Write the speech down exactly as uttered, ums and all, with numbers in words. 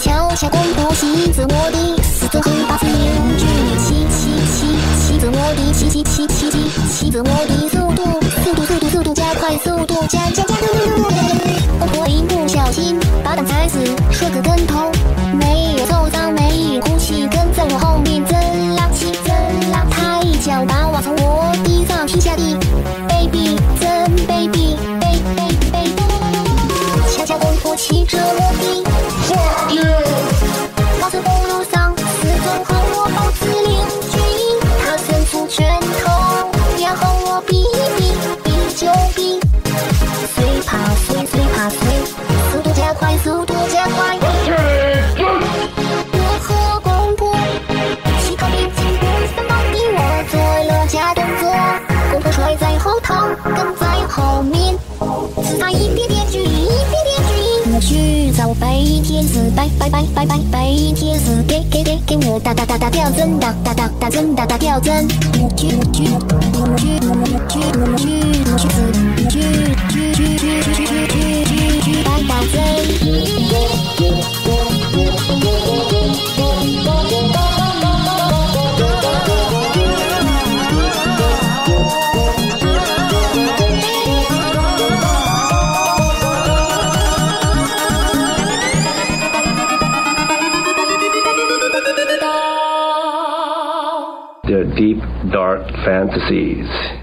桥下广播西自我的四种很大自由距离七七七七自我的七七七七七七自我的速度速度速度速度加快速度加加加我会不小心把档踩死摔个跟头没有受伤没有呼吸跟在我后面真拉气真拉他一脚把我从我地上踢下地 baby 真 baby baby baby 恰恰广播骑着我的高速公路上四种和我保持邻居他伸出拳头然后我比比比就比随爬随随爬随速度加快速度加快我和广播起跑边进步三毛比我做了假动作广播甩在后头跟在后面只差一点点距离一点点距离去找白天使白白白白白白天使给给给给我打打打打吊针打打打打针打打吊针去去去去去去去去去去去打打针 Their deep, dark fantasies.